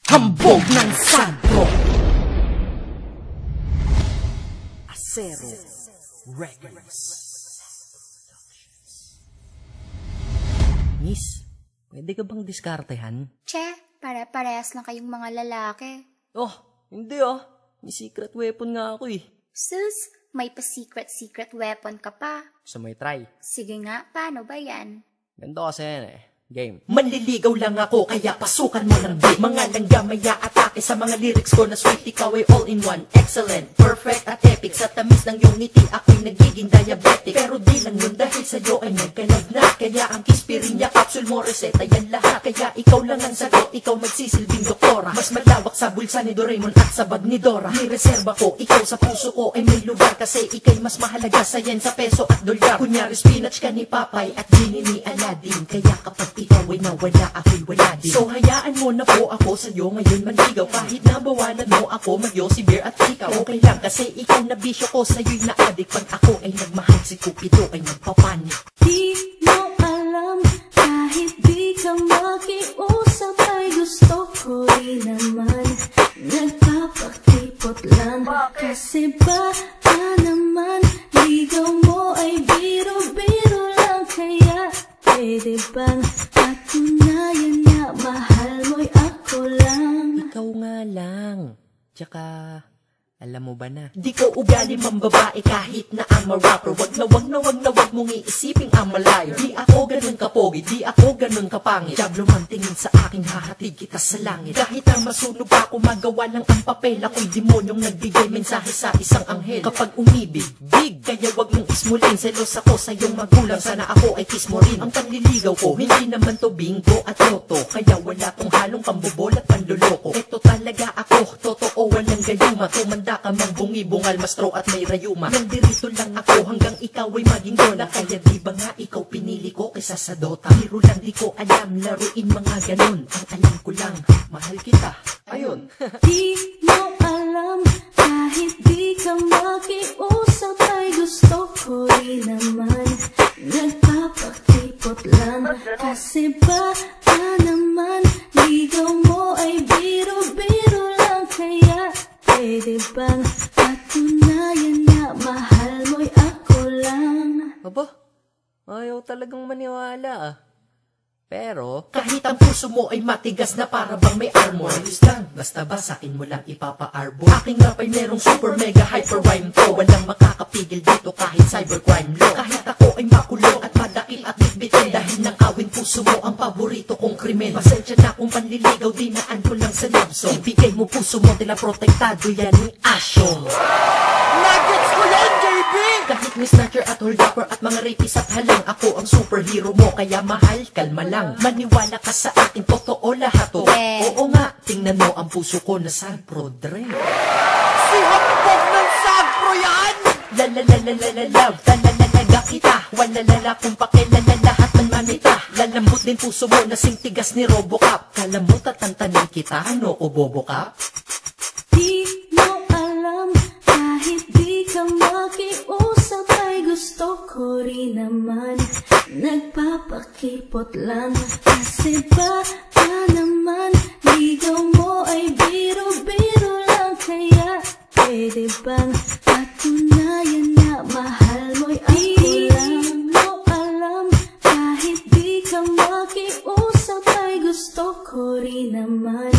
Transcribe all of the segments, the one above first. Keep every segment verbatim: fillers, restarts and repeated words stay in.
Hambog ng Sagpro. Acero Records. Miss, pwede ka bang diskartehan? Che, pare-parehas lang kayong mga lalaki. Oh, hindi ah. May secret weapon nga ako eh. Sus, may pa-secret-secret weapon ka pa. So may try. Sige nga, paano ba yan? Ganito kasi yan eh. Game. Manliligaw lang ako, kaya pasukan mo ng beat. Mga langgamaya atake sa mga lyrics ko na sweet. Ikaw ay all in one, excellent, perfect at epic. Sa tamis ng iyong ngiti, ako'y nagiging diabetic. Pero di lang yun dahil sa'yo ay nagkalag na. Kaya ang Kispirin capsule mo, reseta yan lahat. Kaya ikaw lang ang sagot, ikaw magsisilbing doktora. Mas malawak sa bulsa ni Doraemon at sa bag ni Dora. Nireserba ko, ikaw sa puso ko ay may lugar. Kasi ikay mas mahalaga sa yen sa peso at dolyar. Kunyari spinach ka ni Papay at genie ni Aladdin. Kaya kapag ikaw ay nawala, ako'y wala din. So hayaan mo na po ako sa'yo ngayon manligaw. Kahit nabawalan mo ako, magyosi beer at ikaw. Okay lang kasi ikaw na bisyo ko, sa'yo'y na-addict. Pag ako ay nagmahal, si Cupido ay nagpapanik. Di mo alam, kahit di ka makiusap, ay gusto ko rin naman. Nagpapakipot lang, kasi ba ka naman, ligaw mo ay biro-biro lang. Kaya pwede bang patunayan na mahal mo'y ako lang? Ikaw nga lang. Tsaka, alam mo ba na? Di ko ugali mambabae kahit na ang marapper. Wag na wag na wag na wag mong iisiping ang malayo. Di ako ganun kapogi, di ako ganun kapangit. Diablo man tingin sa akin, hahatid kita sa langit. Kahit ang masunog ako, magawa ng ang papel. Ako'y demonyong nagbigay mensahe sa isang anghel. Kapag umibig, big, kaya wag mong ismulin. Selos ako sa iyong magulang, sana ako ay kiss mo rin. Ang panliligaw ko, hindi naman to bingo at loto. Kaya wala tong halong pambubol at panluloko. Ito talaga ako, totoo, walang gayuma. Tumanda ka mang bungi-bungal, mastro at may rayuma. Nandirito lang ako hanggang ikaw ay maging dola. Kaya di ba nga ikaw pinili ko kaysa sa Dota? Biro lang di ko alam, laruin mga ganun. Ang alam ko lang, mahal kita. Ayun. Di mo alam, kahit di ka makiusap, ay gusto ko rin naman. Nagpapakipot lang, kasi ba ka naman, ligaw mo ay biro-biro lang. Kaya pwede bang patunayan na mahal mo'y ako lang? Aba, ayaw talagang maniwala ah. Pero, kahit ang puso mo ay matigas na para bang may armor. Ayos lang, basta ba sa'kin mo lang ipapa-arbo? Aking rap ay merong super mega hyper rhyme to. Walang makakapigil dito kahit cybercrime law. Kahit ako ay makulong at madakil at bitbitin, dahil ng awin puso mo ang paborito kong krimen. Pasensya na kung panliligaw, dinaan ko lang sa love song. Ibigay mo puso mo, dila protektado yan ni Asyong. nuggets ko yan, J B! Kahit may snatcher at holdupper at mga rapist at halang, ako ang superhero mo, kaya mahal, kalma lang. Maniwala ka sa akin, totoo lahat to. Eh. Oo nga, tingnan mo ang puso ko na Sagpro, Dre. Si hambog ng Sagpro yan! Lalalalalalav, talalalaga kita. Walalala kung pakilala lahat man manita. Lalambot din puso mo na singtigas ni Robocop. Kala mo tatantanin kita, ano o bobo ka? Di mo alam, kahit di ka makiusap, ay gusto ko rin naman. Nagpapakipot lang, kasi ba ka naman, ligaw mo ay biro-biro lang. Kaya pwede bang patunayan na mahal mo'y ako lang? Di mo alam, kahit di ka makiusap, ay gusto ko rin naman.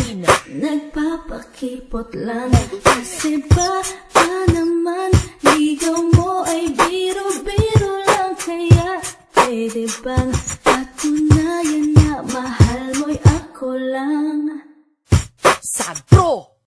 Nagpapakipot lang, kasi ba ka naman, ligaw mo ay biro-biro lang. Kaya pwede bang patunayan